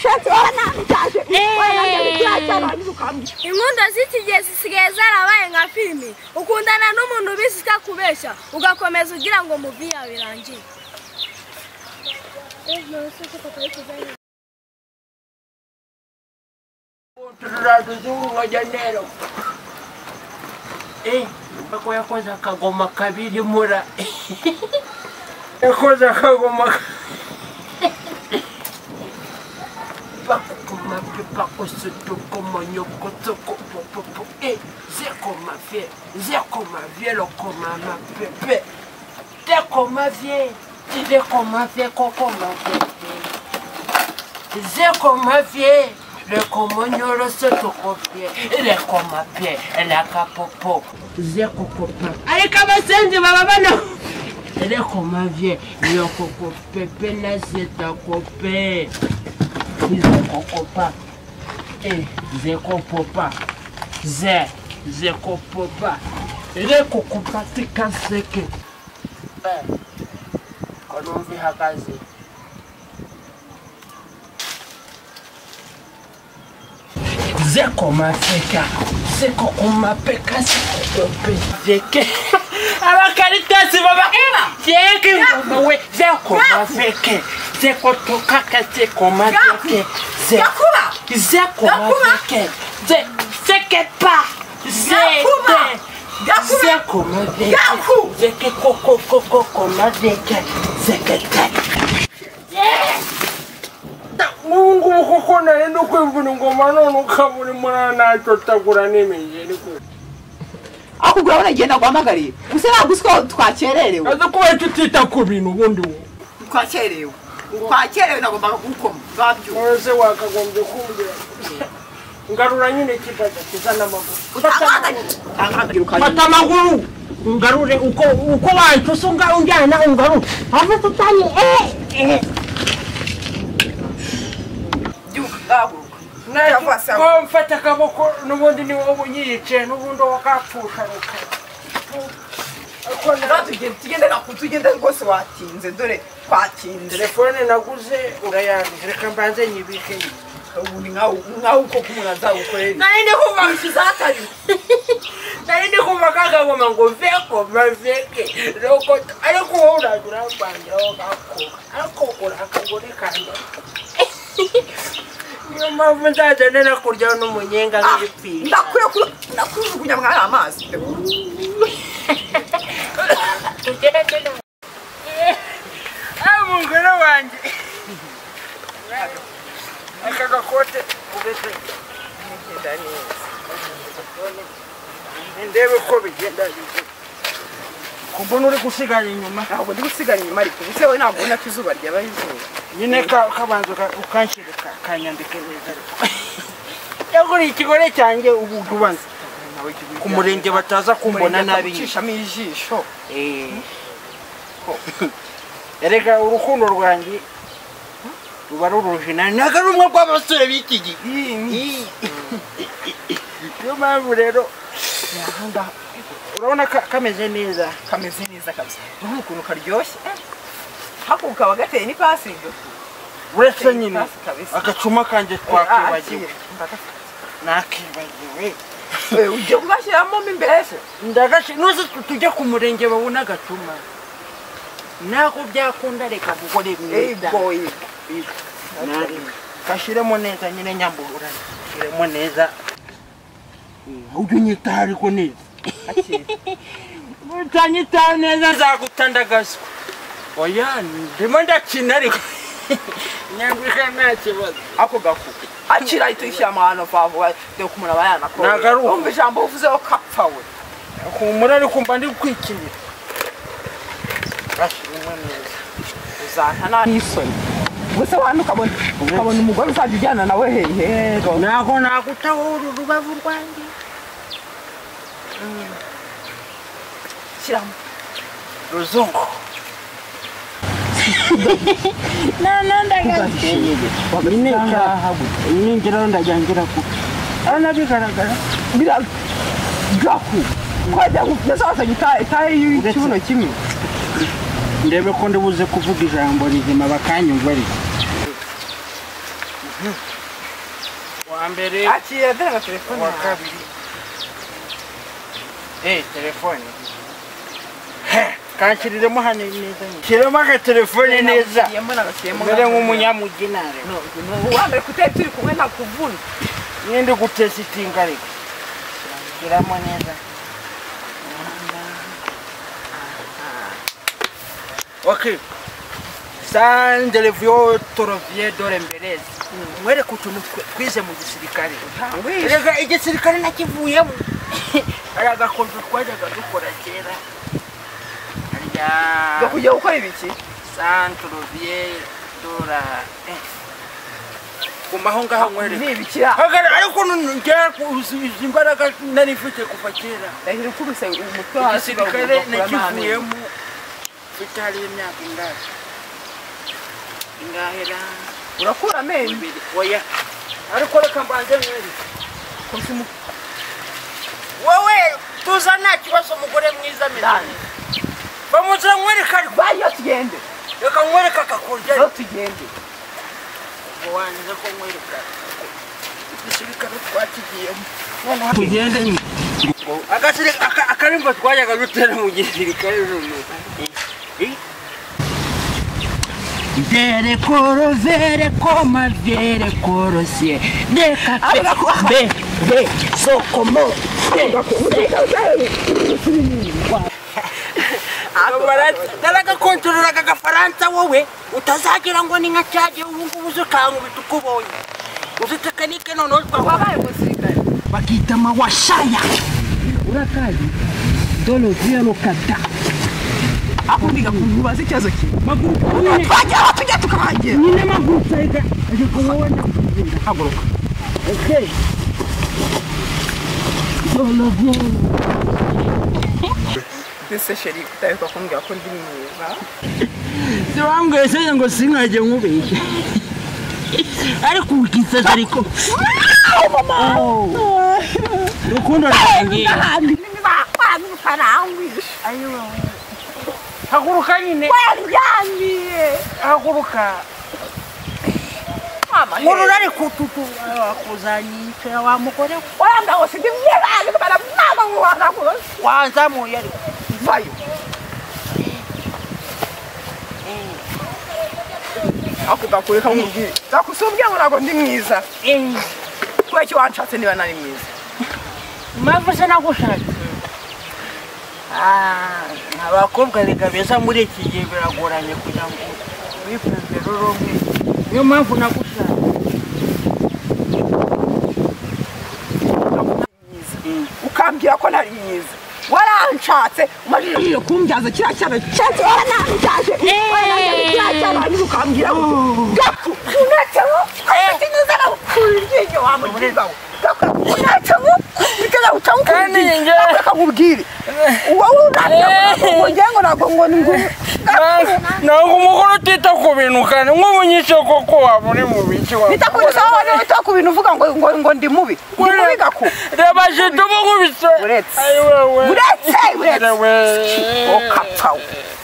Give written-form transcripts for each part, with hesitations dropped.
shati wana cyaje wana cyane n'ukamye inkunda zitigiye zisigaye zarabaye nka filimi ukundana n'umuntu bisika kubeshya ugakomeza ugira ngo muvi yawe irangiye bako yakoze akagoma kabiri mura yakoze akagoma bakuma pipa kusutu komonyoko toko popo zeko mafie lo koma ma pepe teko mafie zeko mafie koko mafie zeko mafie le komonyolo soto kopie le koma pie la kapopo zeko kopa ale kama senze baba bana le koma vie le koko pepe na zeta kope zeko kopa zeko popa zeko popa le koko patika seke kono vi hakazi zeko mafeka zeko kumapeka zeko peke abakaritasi baba yeke we zeko mafeke zeko tokaka zeko mafeke zeko mafeke zeke pa zeko mafeke zeke koko mafeke zeke Mungu koko naenda kwimvuna ngoma none ukaburi mwana totagura nemeje niko akugura wanagenda kwamagarira usera guswa twakererewe aza kuba tutita ku bintu ubundi twakerewe nagomba gukoma babyo ose wakagombye kumbira ngarura nyine kibaza kizana amaguru fata amaguru ngarure uko wantusunga unjana ungaru ava tutanye mfata akaboko n'ubundi ni wowe unyiyicaye n'ubundi wakapfusha tugende rwose watinze dore twatinze telefone naguze urayandika reka mbanze nyibike ubu ni nkaho uko umuntu azawukorera nari ndi kumva kagagoma ngo veko maveke ariko wowe uragura urambangiraho gakuba ariko urakagore kanje niyo mpamvu nzaza nena kuryaho n'umunyenga nk'ibipira ndakujugunya mwari amazi umugore wanjye aka gakote ubese nigenda neza ndebe ko bigenda kubona uri gusigara inyuma ntabwo ndi gusigara inyuma ariko bise we ntabwo ubona ko izuba ryabaye izuba nyine kabanza ukanshirika kanyandike neza yaguriye ikigore cyanjye ubu tubanza ku murenge bataza kumbona nabi cishamo ijisho erega urukundo rwanjye ruba rurujinani ntabwo ari umwe rw'abasore b'iki gihe niyo mpamvu rero urabona kameze neza kabisa ukuntu karyoshye hakuka kaba gateye n'ipasingo uretse nyine agacuma kanjye twakibagiwe nakibagiwe ujye kugashyiramo imbere se nuze tujya ku murenge babona agacuma nako byakunda reka gukora imyenda kashyiremo neza nyine nyambura kashyiremo neza ujye unyitaho ariko neza utanyitaho neza nzagutandagazwa oya ndimo ndakina ariko nyambika nta kibazo ako gafu akira itishyira amahano vavuga de kumura bayana ko nagaruka umva ijambo uvuzeho kapfa we kumura ariko mba ndi kwikinira ashirimo neza uzantana n'isoni gusa wanu kabona umugore uzajya ujyana nawe hehe nako nakutaho urubavu rwanjye shyiramo ruzungu ninjira ndajangira ku ana bigaragara gaku kwajya gusasa gitaye y'ikibuno kimwe ndebe ko ndibuze kuvuga ijambo rizima bakanyumva ari wa mbere akira dore telefone wa kabiri telefone kankiriremo hano neza kiremo ka telefone neza mbere nk'umunyamuginare wambaye kutari turi kumwe nta kuvuna ninde gutesitinga ariko kiramo neza okay sande revio torovie dore mberezi mwere kutuntu twize mu gisirikare rega igisirikare nakivuyemo araga kontu twajyaga dukora kera yo kujya gukora ibiki santorovie dora kumaho ngaho mwere ni ibiki ariko njya imbaraga nari mfite kuva kera ndahira kubise umutwe hasi igisirikare nakivuyemo fitari imyaka ingahera urakura amenyo oya ariko reka mbanze mwere wowe tuza nta kibazo umugore mwiza mirane bamuza mwereka bayo tugende reka mwereka akakurya yo tugende wanze ko mwereka igisirikare twakigiyemo tugende akarimbo twajyaga dutera mu gisirikare Vere coro, vere coma, vere coro, si deca be, so como dalaga kontrola agafaransa wowe utazagira ngo ni nka cyaje ubungubu uzikanga bitukubonye uzitekanike none wabaye musirikare bakita mawashaya urakazi dolo via lokata akuniga kuvuba ikibazo kimwe maguru tujya tukahagira nyine maguru cyega ariko wowe haguruka okay dolo via ese sheri kutaye kumbwira ko ndi mwiza Siwambwe se ngo singaje nkubeshye ariko ukitsa ariko mama urukundo rwanjye ni karangwisha ayo haguruka nyine waryamiye haguruka mama ngurura ari kututu akuzanyisha wa mugore wanda ngo sindi mwiza bara mama ngwana ko wanza mu yari vayo akudakureka nkubwire zakusubye ngo nago ndi mwiza kweki wanshatse niba nari mwiza mpamvu se nagushatse abakobwa reka beza muri iki gihe biragoranye kugira ngo wipeze rurumwe niyo mpamvu nagushatse ukambwira ko nari mwiza waranshatse umajije kumbyaza kiriya cyana cyatse waranambyaje kiriya cyana niba ukambwira gaku unatseho ati neza nakuririye wamugirizaho gaku unatseho bikaza ucangu kandi njye akakubwira wowe unatseho ngo nago ngo ni ngo nago umugore utita ku bintu kandi nk'umunyishe koko wabone mu biki wa bitakunyisa wowe utita ku bintu uvuga ngo ndi mubi gaku reba jito bugubise uretse ayiwewe uretse okapfawo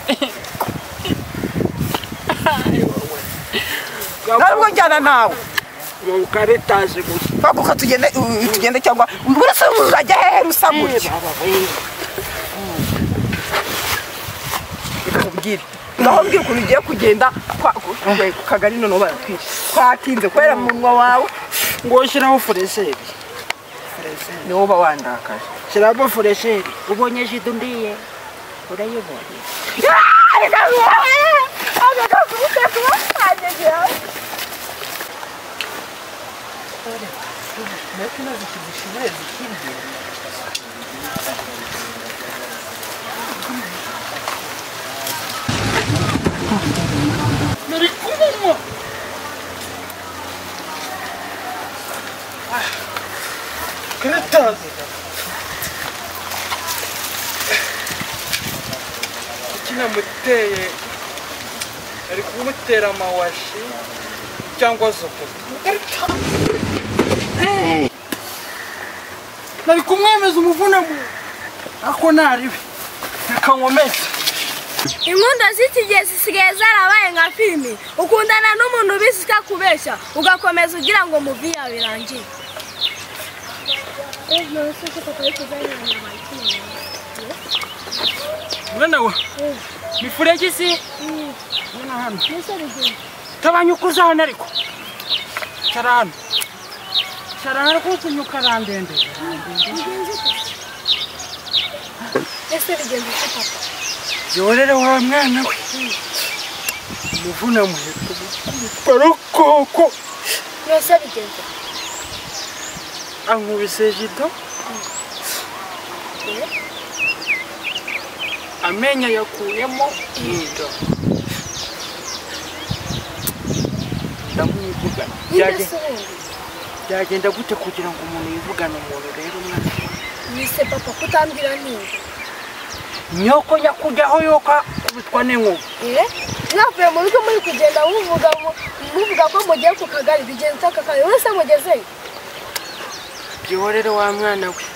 ntabwo njyana nawe ukaretaje gusa baguka tugende cyangwa uretse urajya hehe rusa gutya ikakubwira ngaho mbwira ukuntu ugiye kugenda ku kagari noneho baratwishe twatinze kubera mu munwa wawe ngo ushyiraho fureseri niwo uba wandakaje shyiramo fureseri ubonye jido ndiye urayibonye kinamuteye ari kumutera amawashi cyangwa zoko nari kumwemeza umuvunamo ako nariwe reka nkomeze Inkundo z'iki gihe zisigaye zarabaye nka filimi. Ukundana n'umuntu ubizi kubeshya ugakomeza ugira ngo muvi yawe irangiye. Mwana wa mifurege si mwana hano tabanyukuza hano ariko carano ko kunyuka randende Ese bigenze papa yorere wa mwana we muvuna muheto parokoko Ese bigenze ankubise jido amenya yakuyemo inda ndamwivugana byagenda gute kugira ngo umuntu yivugane umuntu rero mwana Nise papa kutambira neza nyoko yakujyaho yoka kubitwa n'inkuba mwavuye mu rugo muri kugenda muvuga ko mugiye ku kagari bigenze akakari wese mugezeyo byorere wa mwana we